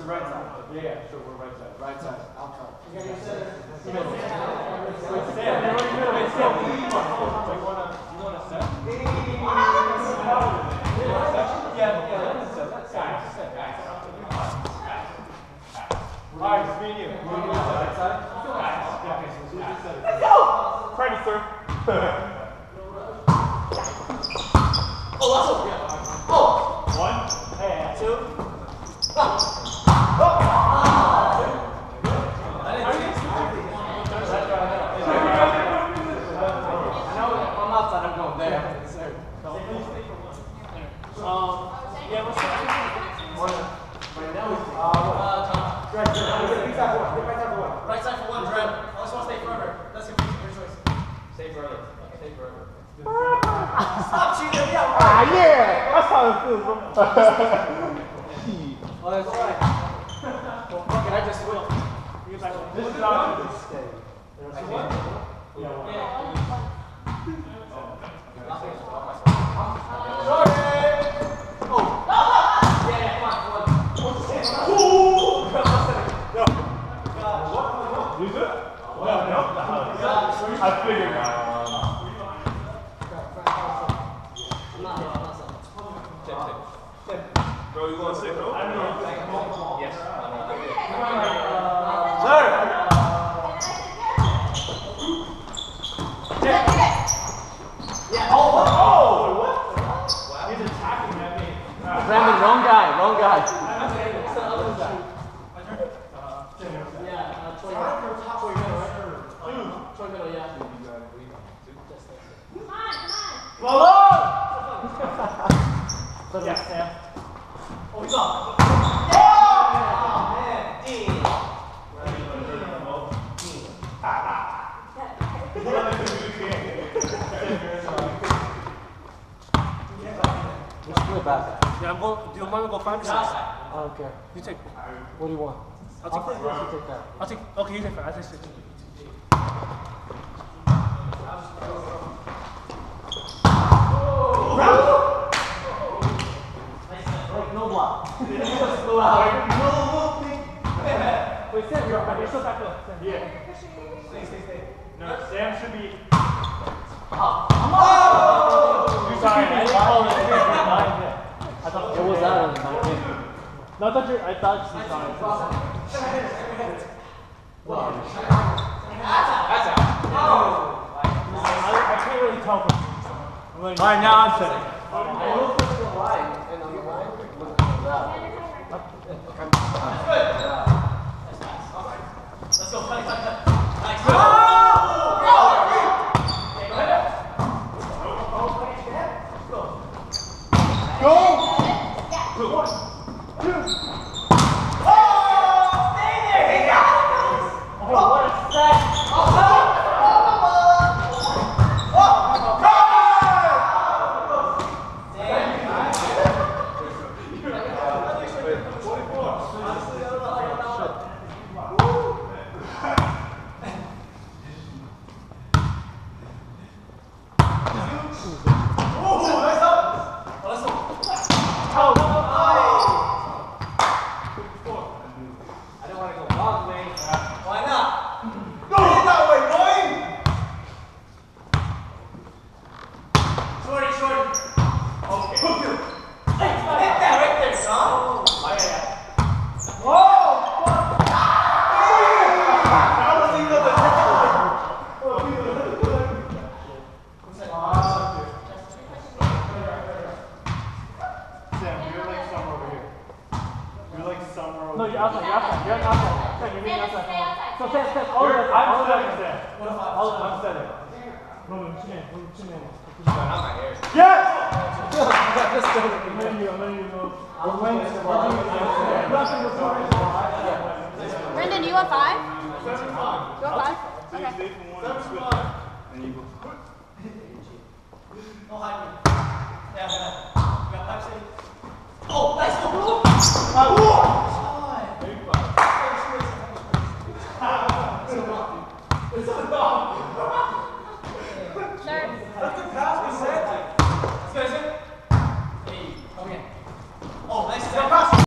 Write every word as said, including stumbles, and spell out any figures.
the right side. Yeah, yeah, sure, we're right side. Right side. I'll try. You got your center. Middle. Wait, Sam, you're in the middle. Wait, Sam, you wanna, you wanna set? Yeah, yeah, that's set. That's set. Guys, guys. Alright, it's me and you. You want to do the right side? Guys. Yeah, okay, so let's do this side. Let's go! Try to serve. Oh, that's over. Yeah. Oh! One. Hey, two. Oh! Oh! I didn't see it. I know I'm outside, I'm going there. Um, yeah, what's that? Right now, uh, right side for one. Right side for one, Dred. I just want to stay further. Let's get your choice. Stay further. Stay further. Stop cheating. Yeah. Ah, yeah. That's how it feels, bro. Oh, that's right. Well, fuck it, I just will. This is how it is. Stay. What? Yeah. Sorry. Oh. Yeah, yeah, come on, come on. Ooh. You good? No, no. I figured. Bro, you want to sit, bro? I don't know. Yes. Sir! Yeah. Oh, oh! What? He's attacking at me. Brandon, wrong guy, wrong guy. What's the other guy? Yeah, uh, Troy middle. Troy middle, right? Troy middle, yeah. Follow! Yeah, Sam. Oh, he's up. Oh! Let's go back. Yeah, I'm going. Do you want to go five or six? I don't care. You take. What do you want? I'll take I'll take this, you take that. I'll take. Okay, you take five. I'll take six. No block. Just go out. Wait, Sam, you're, you're still back up. Sam. Yeah. Stay, stay, stay. No, Sam should be. Oh! You're sorry, I didn't call it. I thought it was that one. No, I thought you. I thought she saw it. That's out. I, I can't really tell from. All right, now I'm setting. I looked at the line, and on the line was that. Let's go, cut, cut, cut. Nice. Oh! Go! One, two. Oh! Stay there! He got it! Oh, what a set! Oh! No, you're outside, you're outside, you're outside. Sam, you're being outside. So Sam, Sam, all of us, I'm all of setting, us. Sam. All of us setting. No, no, two men, two men. Not my hair. Yes! Just go. I'm letting you, I'm letting you know. I'm waiting for Brendan, do you want five? You want five? So you Okay. stay for one and switch. And you go. Oh, hide me. Yeah, yeah. You got five seconds. Oh, nice. Go. Ah,